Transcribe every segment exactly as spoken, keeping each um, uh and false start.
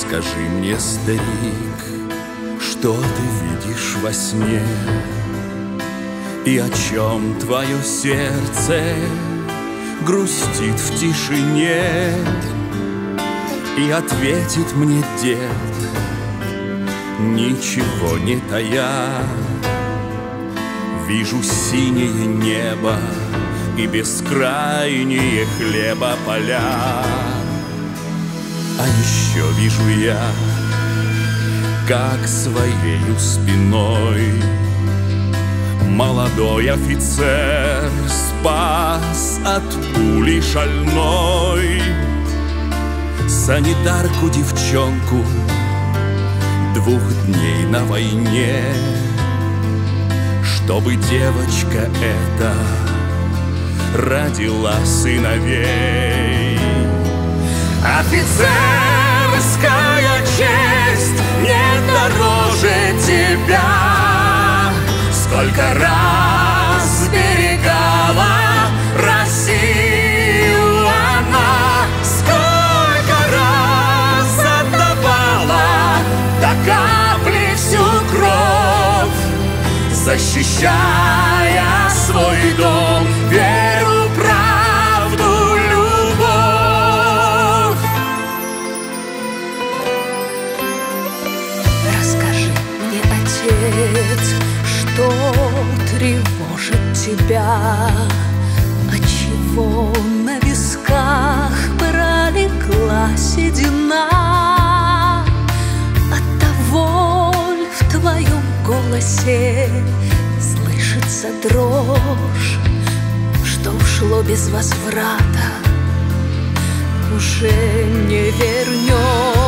Скажи мне, старик, что ты видишь во сне, и о чем твое сердце грустит в тишине? И ответит мне дед, ничего не тая: вижу синее небо и бескрайние хлеба поля. А еще вижу я, как своею спиной молодой офицер спас от пули шальной санитарку-девчонку двух дней на войне, чтобы девочка эта родила сыновей. Офицерская честь не дороже тебя. Сколько раз берегала Россию она, сколько раз отдавала до капли всю кровь, защищая свой дом, веру, правду, любовь. Расскажи мне, отец, что тревожит тебя, отчего на висках пролегла седина, оттого ль в твоем голосе слышится дрожь, что ушло без возврата, уже не вернешь.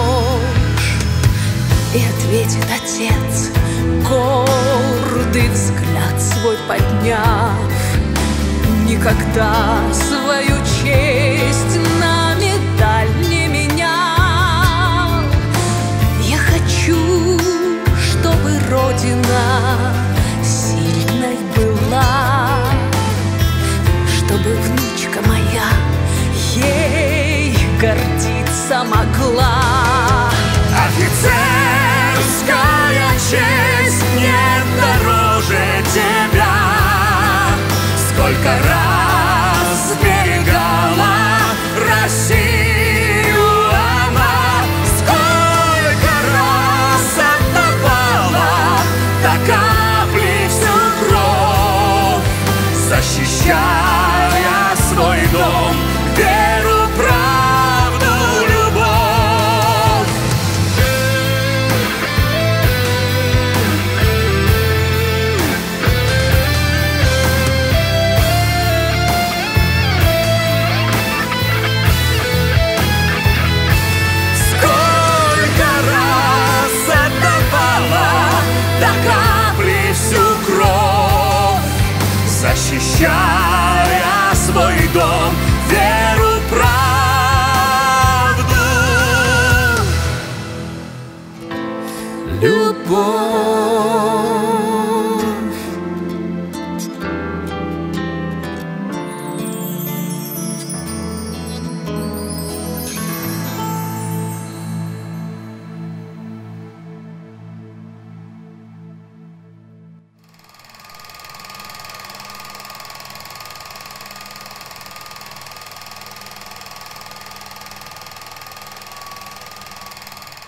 И ответит отец, гордый взгляд свой подняв: никогда свою честь на медаль не менял. Я хочу, чтобы Родина сильной была, чтобы внучка моя ей гордиться могла. Офицерская честь не дороже тебя. Сколько раз берегала Россию она, сколько раз отдавала до капли всю кровь, защищая свой дом, веру, правду, любовь. Сколько раз отдавала до капли всю кровь, защищая свой дом, веру, правду, любовь.